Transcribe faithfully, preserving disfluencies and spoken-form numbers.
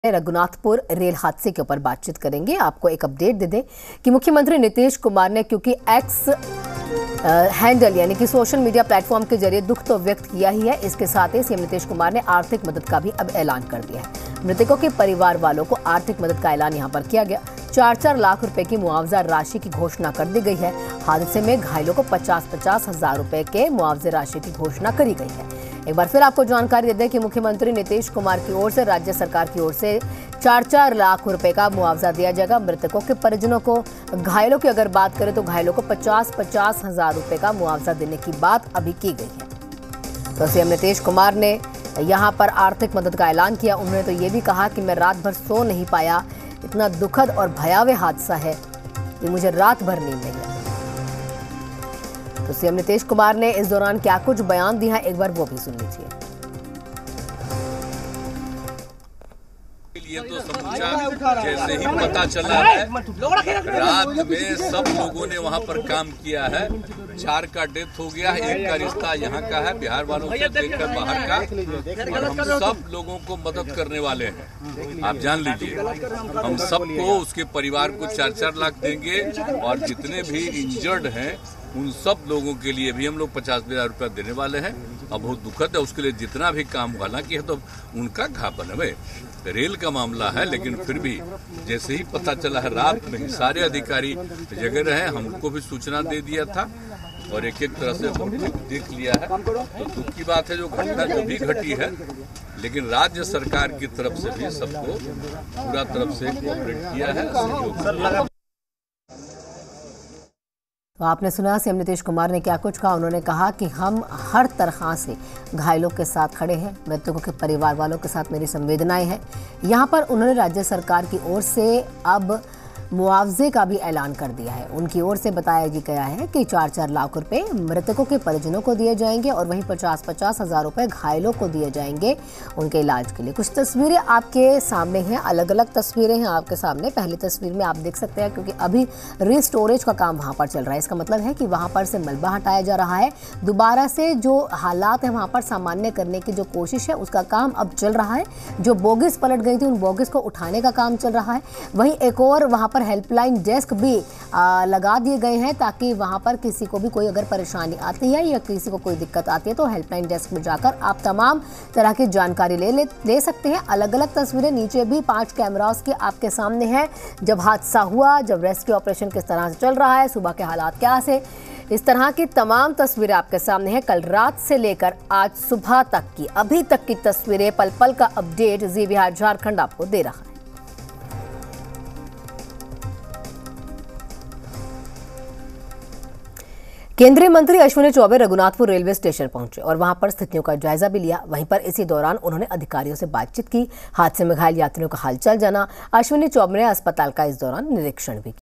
Raghunathpur rail हादसे के ऊपर बातचीत करेंगे। आपको एक अपडेट दे दें कि मुख्यमंत्री नीतीश कुमार ने क्योंकि एक्स हैंडल यानी कि सोशल मीडिया प्लेटफॉर्म के जरिए दुख तो व्यक्त किया ही है, इसके साथ ही सीएम नीतीश कुमार ने आर्थिक मदद का भी अब ऐलान कर दिया है। मृतकों के परिवार वालों को आर्थिक मदद का ऐलान यहां पर किया गया। चार चार लाख रुपए की मुआवजा राशि की घोषणा कर दी गई है। हादसे में घायलों को पचास पचास हजार रुपए के मुआवजे राशि की घोषणा करी गई है। एक बार फिर आपको जानकारी दे दें कि मुख्यमंत्री नीतीश कुमार की ओर से राज्य सरकार की ओर से चार चार लाख रुपए का मुआवजा दिया जाएगा। मृतकों के परिजनों को, घायलों की अगर बात करें तो घायलों को पचास पचास हजार रुपए का मुआवजा देने की बात अभी की गई है। तो सीएम नीतीश कुमार ने यहां पर आर्थिक मदद का ऐलान किया। उन्होंने तो ये भी कहा कि मैं रात भर सो नहीं पाया, इतना दुखद और भयावह हादसा है कि मुझे रात भर नींद नहीं आई। तो सीएम नीतीश कुमार ने इस दौरान क्या कुछ बयान दिया है, एक बार वो भी सुन लीजिए। ये तो समूचा जैसे ही पता चला है, रात में सब लोगों ने वहाँ पर काम किया है। चार का डेथ हो गया है, एक का रिश्ता यहाँ का है, बिहार वालों से देखकर बाहर का, और हम सब लोगों को मदद करने वाले हैं। आप जान लीजिए, हम सबको, उसके परिवार को चार चार लाख देंगे, और जितने भी इंजर्ड हैं उन सब लोगों के लिए भी हम लोग पचास हजार रुपया देने वाले हैं। अब बहुत दुखद है, उसके लिए जितना भी काम हालांकि है तो उनका घा बनवे रेल का मामला है, लेकिन फिर भी जैसे ही पता चला है, रात में ही सारे अधिकारी जगह रहे, हमको भी सूचना दे दिया था और एक एक तरह से हम देख लिया है। तो दुख की बात है जो घटना जो भी घटी है, लेकिन राज्य सरकार की तरफ से भी सबको पूरा तरफ से कोऑपरेट किया है, सहयोग किया। तो आपने सुना सीएम नीतीश कुमार ने क्या कुछ कहा। उन्होंने कहा कि हम हर तरह से घायलों के साथ खड़े हैं, मृतकों के परिवार वालों के साथ मेरी संवेदनाएं हैं। यहाँ पर उन्होंने राज्य सरकार की ओर से अब मुआवजे का भी ऐलान कर दिया है। उनकी ओर से बताया गया है कि चार चार लाख रुपए मृतकों के परिजनों को दिए जाएंगे और वहीं पचास पचास हजार रुपए घायलों को दिए जाएंगे उनके इलाज के लिए। कुछ तस्वीरें आपके सामने हैं, अलग अलग तस्वीरें हैं आपके सामने। पहली तस्वीर में आप देख सकते हैं, क्योंकि अभी रिस्टोरेज का काम वहाँ पर चल रहा है, इसका मतलब है कि वहाँ पर से मलबा हटाया जा रहा है। दोबारा से जो हालात है वहाँ पर सामान्य करने की जो कोशिश है उसका काम अब चल रहा है। जो बोगिस पलट गई थी उन बोगिस को उठाने का काम चल रहा है। वहीं एक और वहाँ पर हेल्पलाइन डेस्क भी आ, लगा दिए गए हैं, ताकि वहां पर किसी को भी कोई अगर परेशानी आती है या किसी को कोई दिक्कत आती है तो हेल्पलाइन डेस्क में जाकर आप तमाम तरह की जानकारी ले ले, ले सकते हैं। अलग अलग तस्वीरें नीचे भी पांच कैमरास के आपके सामने हैं, जब हादसा हुआ, जब रेस्क्यू ऑपरेशन किस तरह से चल रहा है, सुबह के हालात क्या से, इस तरह की तमाम तस्वीरें आपके सामने हैं। कल रात से लेकर आज सुबह तक की, अभी तक की तस्वीरें, पल पल का अपडेट जी बिहार झारखंड आपको दे रहा है। केंद्रीय मंत्री अश्विनी चौबे रघुनाथपुर रेलवे स्टेशन पहुंचे और वहां पर स्थितियों का जायजा भी लिया। वहीं पर इसी दौरान उन्होंने अधिकारियों से बातचीत की। हादसे में घायल यात्रियों का हालचाल जाना। अश्विनी चौबे ने अस्पताल का इस दौरान निरीक्षण भी किया।